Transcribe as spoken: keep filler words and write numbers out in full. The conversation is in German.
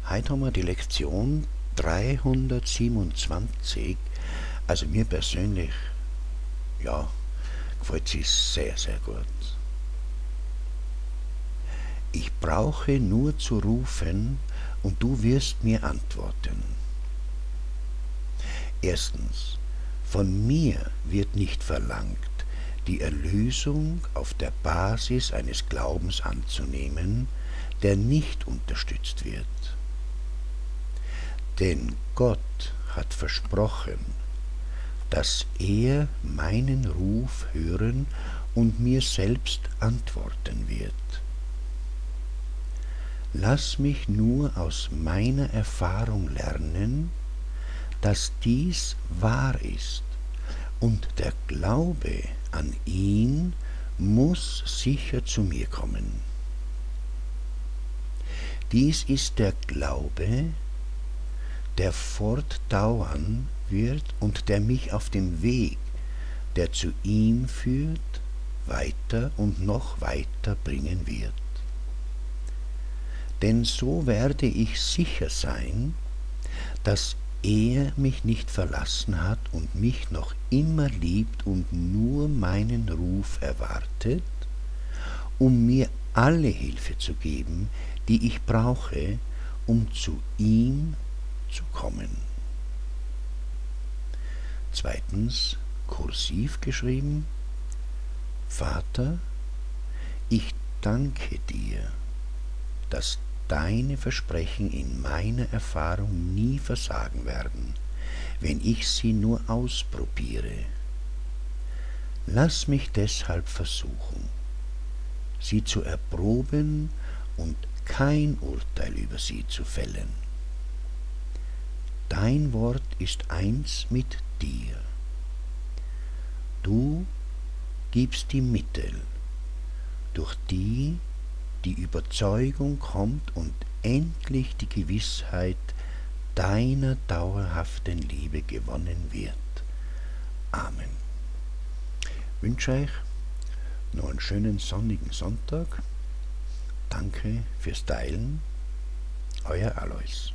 Heute haben wir die Lektion dreihundertsiebenundzwanzig. Also mir persönlich, ja, gefällt sie sehr, sehr gut. Ich brauche nur zu rufen und du wirst mir antworten. Erstens, von mir wird nicht verlangt, die Erlösung auf der Basis eines Glaubens anzunehmen, der nicht unterstützt wird. Denn Gott hat versprochen, dass er meinen Ruf hören und mir selbst antworten wird. Lass mich nur aus meiner Erfahrung lernen, dass dies wahr ist, und der Glaube an ihn muss sicher zu mir kommen. Dies ist der Glaube, der fortdauern wird und der mich auf dem Weg, der zu ihm führt, weiter und noch weiter bringen wird. Denn so werde ich sicher sein, dass er mich nicht verlassen hat und mich noch immer liebt und nur meinen Ruf erwartet, um mir alle Hilfe zu geben, die ich brauche, um zu ihm zu kommen. Zweitens, kursiv geschrieben: Vater, ich danke dir, dass deine Versprechen in meiner Erfahrung nie versagen werden, wenn ich sie nur ausprobiere. Lass mich deshalb versuchen, sie zu erproben und kein Urteil über sie zu fällen. Dein Wort ist eins mit dir. Du gibst die Mittel, durch die die Überzeugung kommt und endlich die Gewissheit deiner dauerhaften Liebe gewonnen wird. Amen. Ich wünsche euch noch einen schönen sonnigen Sonntag. Danke fürs Teilen. Euer Alois.